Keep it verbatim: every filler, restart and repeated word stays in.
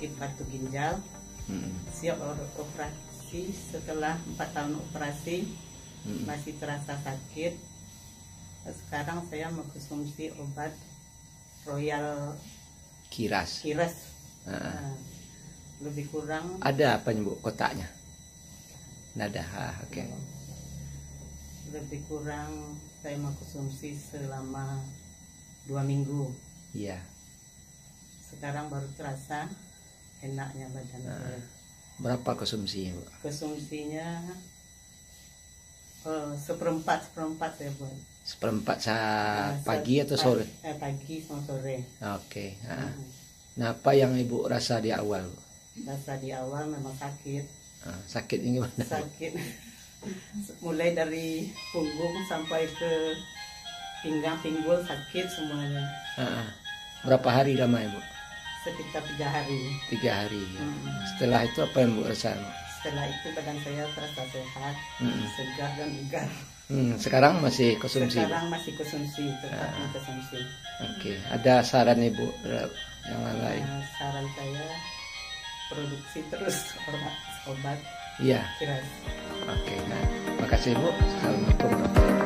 sakit batu ginjal. Hmm. Siap operasi. Setelah empat tahun operasi, hmm. masih terasa sakit. Sekarang saya mengkonsumsi obat Royal Kiras. Kiras. Uh. Nah, lebih kurang. Ada apa nih Bu kotaknya? Nada. Ah, oke. Okay. Lebih kurang saya mengkonsumsi selama dua minggu. Iya. Sekarang baru terasa enaknya badan nah, saya. Berapa konsumsinya Bu? Konsumsinya uh, seperempat seperempat saya buat. Seperempat saat nah, pagi atau sore? Eh, pagi sama sore. Oke. Okay. Nah. Hmm. Nah, apa yang Ibu rasa di awal? Rasa di awal memang sakit. Nah, sakitnya gimana? Sakit. Mulai dari punggung sampai ke pinggang, pinggul sakit semuanya. Nah, berapa hari lama Ibu? Sekitar tiga hari. Tiga hari. Ya. Hmm. Setelah itu apa yang Bu rasa? Setelah itu badan saya terasa sehat, hmm. segar dan bugar. Hmm, sekarang masih konsumsi? Sekarang masih konsumsi, tetap nah. konsumsi. Oke, okay. Ada saran Ibu yang lain? Nah, saran saya produksi terus obat. Iya. Kiras. Oke, okay, nah, makasih Bu. Assalamualaikum warahmatullahi wabarakatuh.